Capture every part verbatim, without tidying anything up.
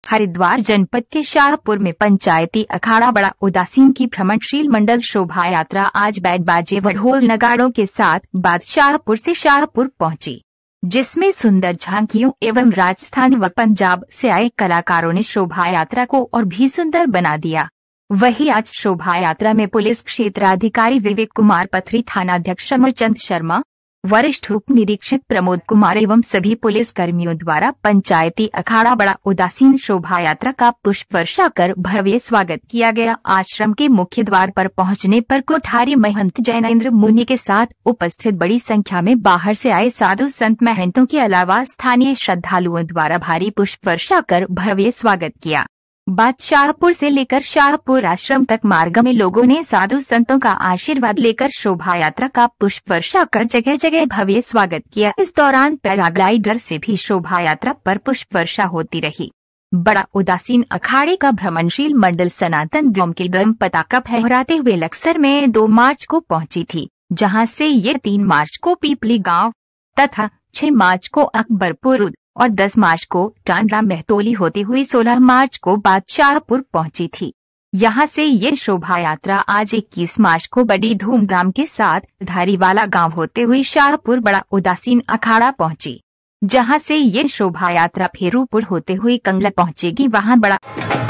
हरिद्वार जनपद के शाहपुर में पंचायती अखाड़ा बड़ा उदासीन की भ्रमणशील मंडल शोभा यात्रा आज बैंड बाजे व ढोल नगाड़ों के साथ बादशाहपुर से शाहपुर पहुंची, जिसमें सुंदर झांकियों एवं राजस्थान व पंजाब से आए कलाकारों ने शोभा यात्रा को और भी सुंदर बना दिया। वहीं आज शोभा यात्रा में पुलिस क्षेत्राधिकारी विवेक कुमार पथरी, थानाध्यक्ष अमरचंद शर्मा, वरिष्ठ उप निरीक्षक प्रमोद कुमार एवं सभी पुलिस कर्मियों द्वारा पंचायती अखाड़ा बड़ा उदासीन शोभा यात्रा का पुष्प वर्षा कर भव्य स्वागत किया गया। आश्रम के मुख्य द्वार पर पहुंचने पर कोठारी महंत जैनेन्द्र मुनि के साथ उपस्थित बड़ी संख्या में बाहर से आए साधु संत महंतों के अलावा स्थानीय श्रद्धालुओं द्वारा भारी पुष्प वर्षा कर भव्य स्वागत किया। बादशाहपुर से लेकर शाहपुर आश्रम तक मार्ग में लोगों ने साधु संतों का आशीर्वाद लेकर शोभा यात्रा का पुष्प वर्षा कर जगह जगह भव्य स्वागत किया। इस दौरान पैराग्लाइडर से भी शोभा यात्रा पर पुष्प वर्षा होती रही। बड़ा उदासीन अखाड़े का भ्रमणशील मंडल सनातन धर्म के धर्म पताका फहराते हुए लक्सर में दो मार्च को पहुंची थी, जहां से ये तीन मार्च को पीपली गांव तथा छह मार्च को अकबरपुर और दस मार्च को टांडा महतौली होती हुई सोलह मार्च को बादशाहपुर पहुंची थी। यहां से ये शोभा यात्रा आज इक्कीस मार्च को बड़ी धूमधाम के साथ धारीवाला गांव होते हुए शाहपुर बड़ा उदासीन अखाड़ा पहुंची, जहां से ये शोभा यात्रा फेरूपुर होते हुए कंगला पहुंचेगी। वहां बड़ा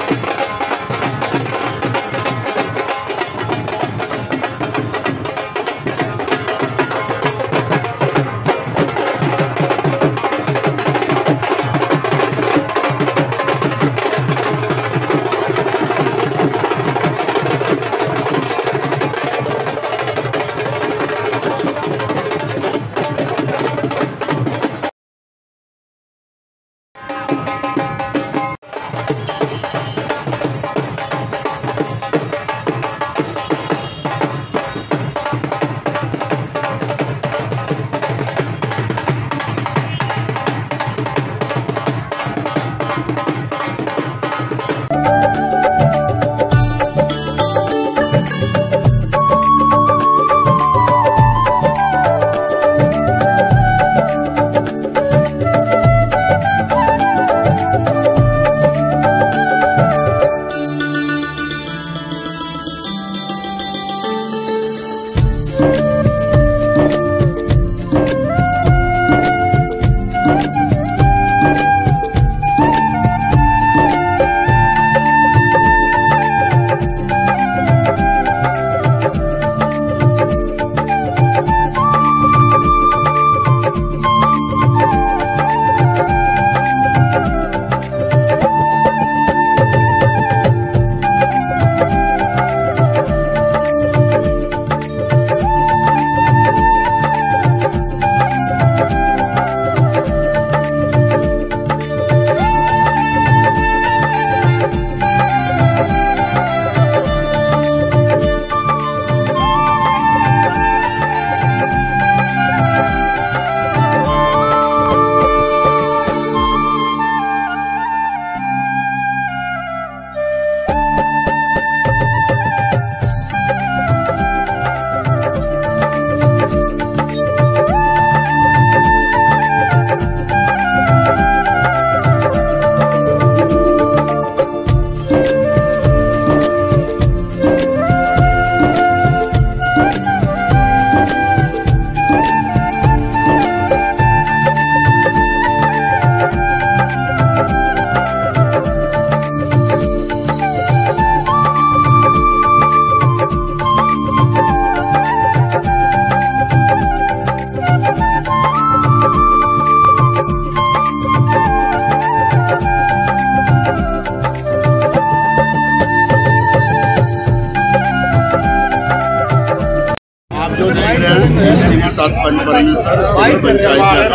साथ पंचपरमेश्वर पंचायत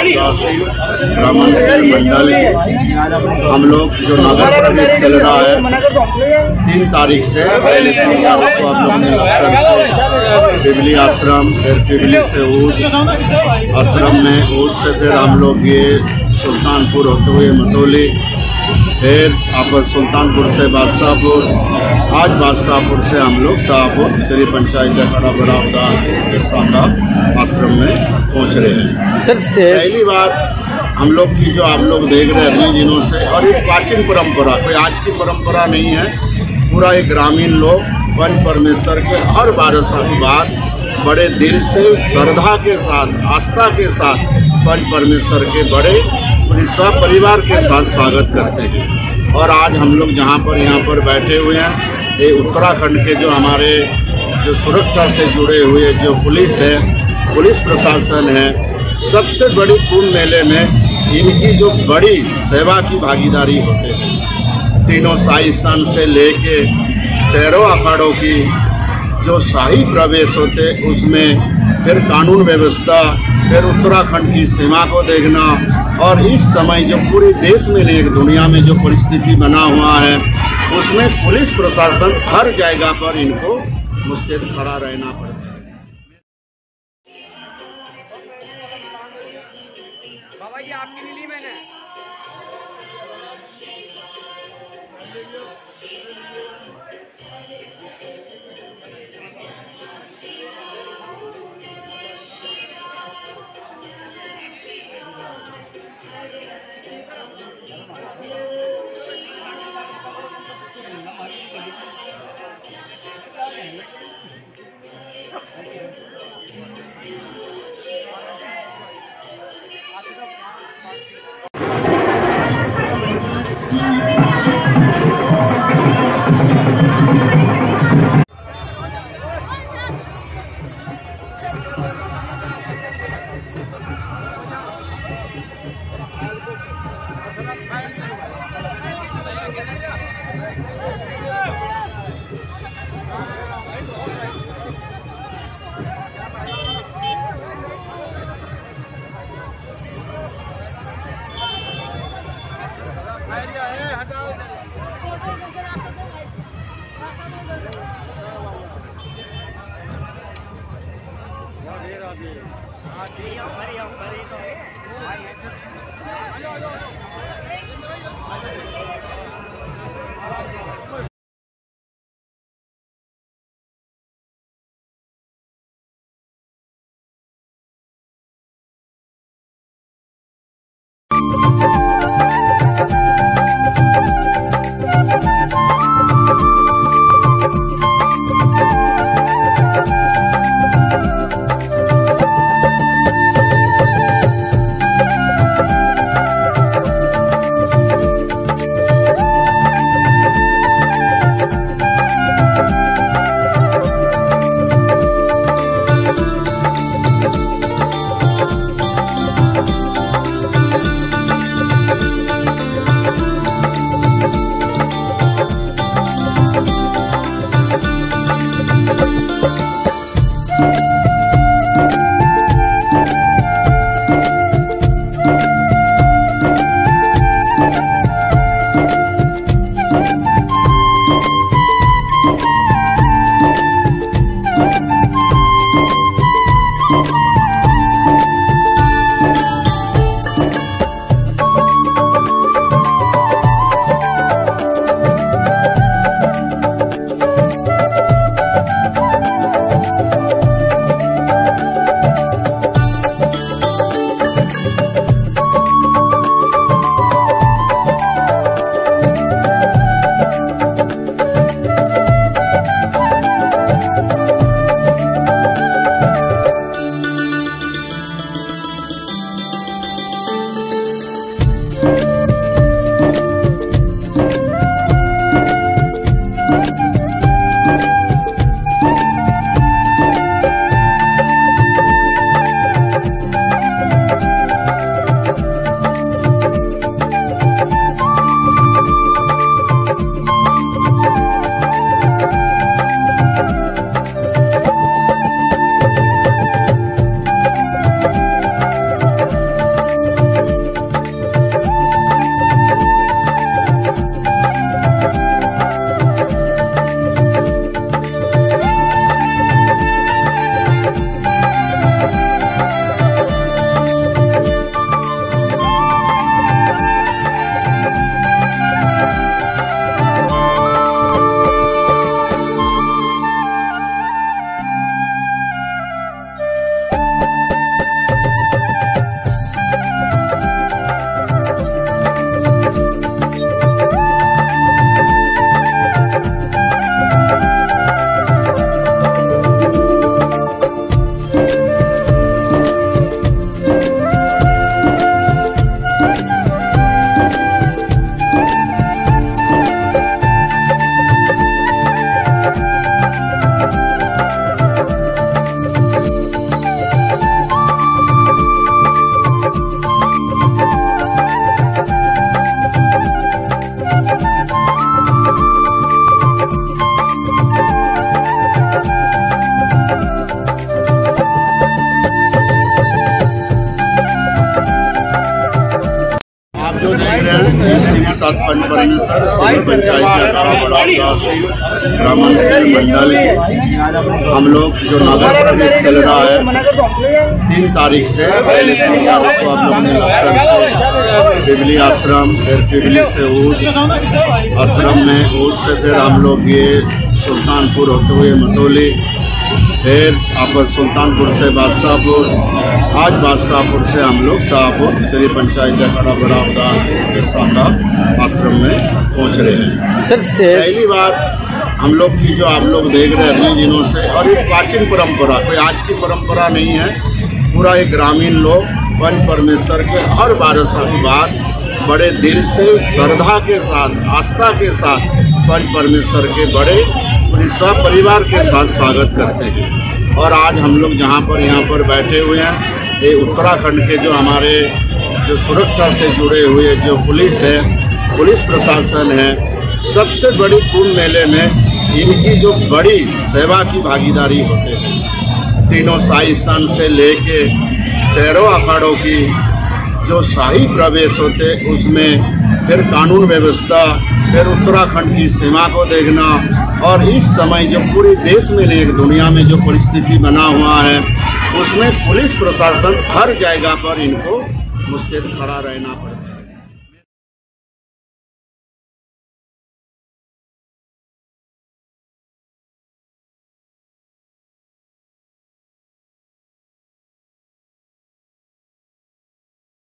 ब्राह्मण मंडल हम लोग जो नगर प्रवेश चल रहा है तीन तारीख से पहले तीन तारीख को आप लोग ने लक्सर से पिपली आश्रम, फिर पिपली से ऊद आश्रम में, ऊद से फिर हम लोग ये सुल्तानपुर होते हुए मतौली, फिर आप सुल्तानपुर से बादशाहपुर, आज बादशाहपुर से हम लोग शाहपुर श्री पंचायत अखाड़ा बड़ा उदास के सामना आश्रम में पहुंच रहे हैं। सर पहली बार हम लोग की जो आप लोग देख रहे हैं इतने दिनों से, और एक प्राचीन परंपरा, कोई आज की परंपरा नहीं है, पूरा एक ग्रामीण लोग पंच परमेश्वर के हर बारह साल बाद बड़े दिल से, श्रद्धा के साथ, आस्था के साथ पंच परमेश्वर के बड़े पूरी सब परिवार के साथ स्वागत करते हैं। और आज हम लोग जहाँ पर यहाँ पर बैठे हुए हैं, ये उत्तराखंड के जो हमारे जो सुरक्षा से जुड़े हुए जो पुलिस है, पुलिस प्रशासन है, सबसे बड़ी कुंभ मेले में इनकी जो बड़ी सेवा की भागीदारी होते हैं। तीनों शाही सन से लेके तेरह अखाड़ों की जो शाही प्रवेश होते, उसमें फिर कानून व्यवस्था, फिर उत्तराखंड की सीमा को देखना, और इस समय जो पूरे देश में नहीं, एक दुनिया में जो परिस्थिति बना हुआ है, उसमें पुलिस प्रशासन हर जगह पर इनको मुस्तैद खड़ा रहना पड़ता है। बाबा जी आपकी ली मैंने। साथ पंच परमेश्वर सिविल पंचायत अखाड़ा तहसील ब्राह्मण सेल मंडल हम लोग जो नगर प्रवेश चल रहा है तीन तारीख से पहले तीन तारीख को आप लोगों ने लश्कर से पिपली आश्रम, फिर पिपली से ऊद आश्रम में, ऊद से फिर हम लोग ये सुल्तानपुर होते हुए मतौली, फिर आप सुल्तानपुर से बादशाहपुर, आज बादशाहपुर से हम लोग शाहपुर श्री पंचायत अखाड़ा बड़ा उदास के साथ आश्रम में पहुंच रहे हैं। सर पहली बार हम लोग की जो आप लोग देख रहे हैं दिनों से, और एक प्राचीन परंपरा, कोई आज की परंपरा नहीं है, पूरा एक ग्रामीण लोग पंच परमेश्वर के हर बारह साल बाद बड़े दिल से श्रद्धा के साथ आस्था के साथ पंच परमेश्वर के बड़े पूरी सब परिवार के साथ स्वागत करते हैं। और आज हम लोग जहाँ पर यहाँ पर बैठे हुए हैं, ये उत्तराखंड के जो हमारे जो सुरक्षा से जुड़े हुए जो पुलिस है, पुलिस प्रशासन है, सबसे बड़ी कुंभ मेले में इनकी जो बड़ी सेवा की भागीदारी होते हैं। तीनों शाही सन से लेके तेरह अखाड़ों की जो शाही प्रवेश होते उसमें, फिर कानून व्यवस्था, फिर उत्तराखंड की सीमा को देखना, और इस समय जो पूरे देश में एक दुनिया में जो परिस्थिति बना हुआ है उसमें पुलिस प्रशासन हर जगह पर इनको मुस्तैद खड़ा रहना पड़ता है।